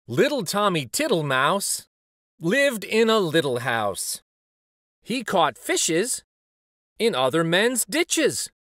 Little Tommy Tittlemouse lived in a little house. He caught fishes in other men's ditches.